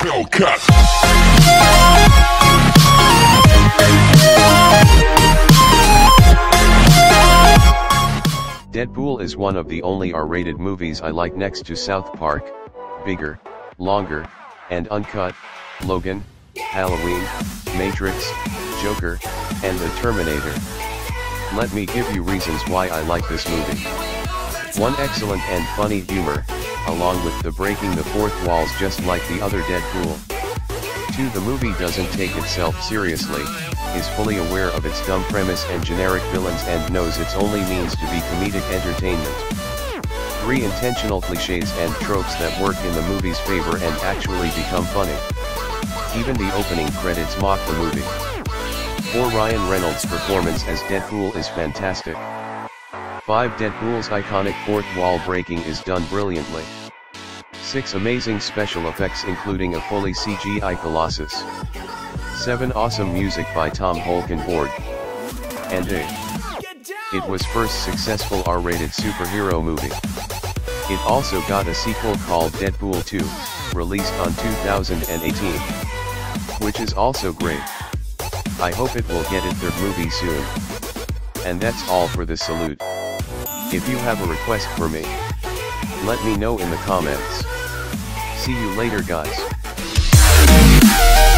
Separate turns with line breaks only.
Hellcat.
Deadpool is one of the only R-rated movies I like next to South Park, Bigger, Longer, and Uncut, Logan, Halloween, Matrix, Joker, and The Terminator. Let me give you reasons why I like this movie. 1. Excellent and funny humor, along with the breaking the fourth walls just like the other Deadpool. 2. The movie doesn't take itself seriously, is fully aware of its dumb premise and generic villains and knows its only means to be comedic entertainment. 3. Intentional cliches and tropes that work in the movie's favor and actually become funny. Even the opening credits mock the movie. 4. Ryan Reynolds' performance as Deadpool is fantastic. 5. Deadpool's iconic fourth wall breaking is done brilliantly. 6. Amazing special effects including a fully CGI Colossus. 7. Awesome music by Tom Holkenborg. And 8. It was first successful R-rated superhero movie. It also got a sequel called Deadpool 2, released on 2018. Which is also great. I hope it will get its third movie soon. And that's all for the salute. If you have a request for me, let me know in the comments. See you later guys.